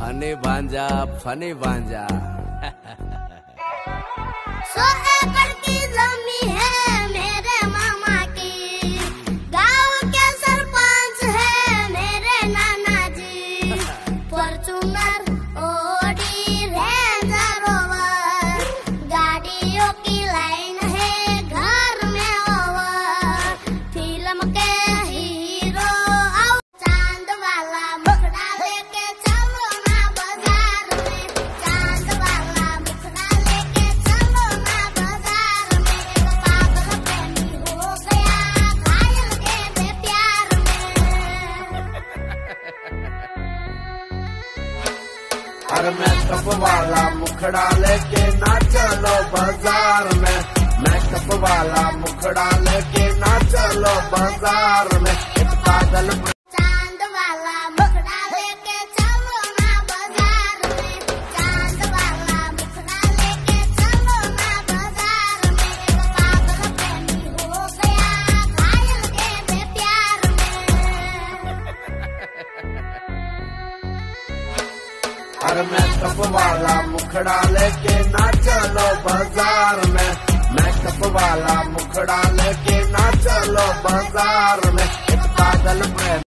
फनी भांजा 100 एकड़ की जमीन है मेरे मामा की, गांव के सरपंच है मेरे नाना जी। फॉर्च्यूनर ऑडी रेंजर रोवर, गाड़ियों की लाइन है घर में ओवर। फिल्म के हीरो आओ, चांद वाला मुखड़ा लेके चलो ना बाजार में, चांद वाला मुखड़ा लेके चलो ना बाजार में। एक पागल प्रेमी हो गया घायल के प्यार में। अरे मेकअप वाला मुखड़ा लेके ना चलो बाजार में, मेकअप वाला मुखड़ा लेके ना चलो बाजार में। एक पागल चांद वाला मुखड़ा लेके चलो ना बाजार में, चांद वाला मुखड़ा लेके चलो ना बाजार में। एक पागल प्रेमी हो गया घायल के प्यार में। अरे मेकअप वाला मुखड़ा लेके ना चलो बाजार में, मेकअप वाला मुखड़ा लेके ना चलो बाजार में। एक पागल